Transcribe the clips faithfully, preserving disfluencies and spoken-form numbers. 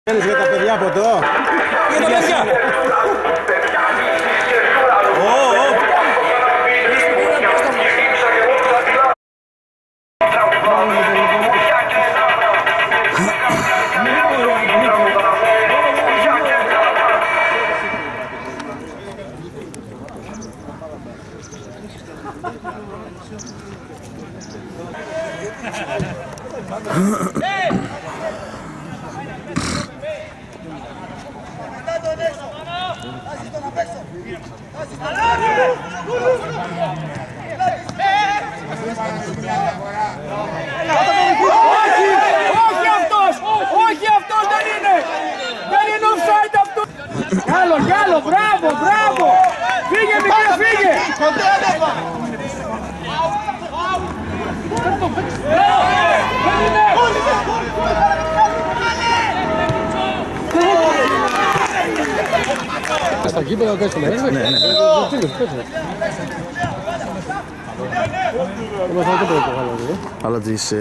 Θέλεις για τα παιδιά από εδώ. Για τα παιδιά. Όχι αυτός! Όχι αυτός δεν είναι! Δεν είναι offside αυτό! Κι άλλο, κι άλλο! Μπράβο, μπράβο! Φύγε μικρέ, φύγε! Στα κύπελα παίξουμε, έτσι. Ναι, ναι. Αλλά τις...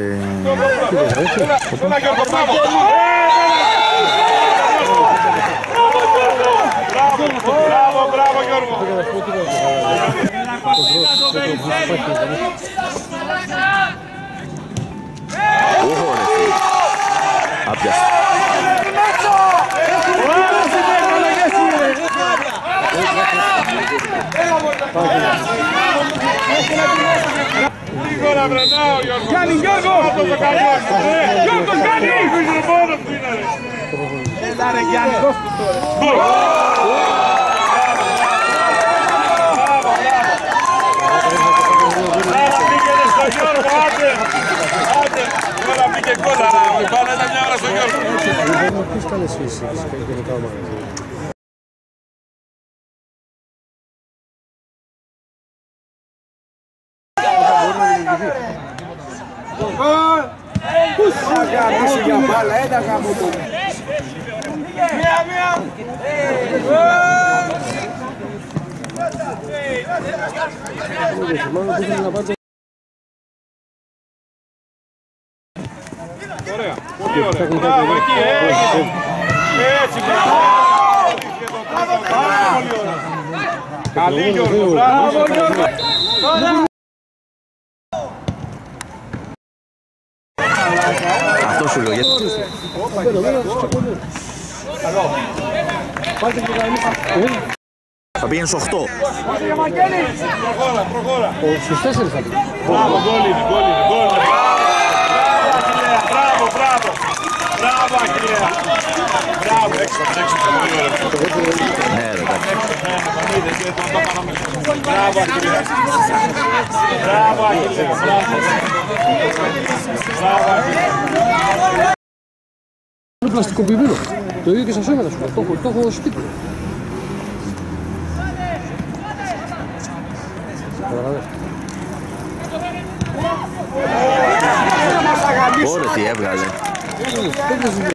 Μπράβο, μπράβο Γιώργο! Άπιαστα. Γρήγορα βρενάω Γιώργο! Κάνει Γιώργο! Γιώργος κάνει! Έλα ρε Γιάννη, δώσ' του τώρα! Πήγαινε στο Γιώργο, άντε! Άντε! Τώρα πήγε κόλλα, πάνε τα μια ώρα στο Γιώργο! Ποιος καλές φύσεις, γενικά ομάδα. Αγαμίσου για μπάλα, ένα γάμο το. Μία, μία. Ωραία, πολύ ωραία. Μπράβο, εκεί, έτσι. Έτσι, μπράβο. Πολύ ωραία. Καλή Γιώργο, μπράβο Γιώργο. Αυτό σου λέω, γιατί... Θα πήγαινε στους οκτώ. Προχώρα, προχώρα. Στους τέσσερις θα πει. Μπράβο, γκόλ είναι, γκόλ είναι, γκόλ είναι. Μπράβο, μπράβο. Μπράβο, Αχιλλέα. Μπράβο, έξω, έξω, πολύ ωραία. Ναι, ρε, εντάξει. Μπράβο, Αχιλλέα. Μπράβο, Αχιλλέα. Μπράβο, Αχιλλέα. Είναι πλαστικοποιημένο. Το ίδιο και στα σώματα σου. Το έχω, το έχω σπίτι. Ωραία, τι έβγαλε.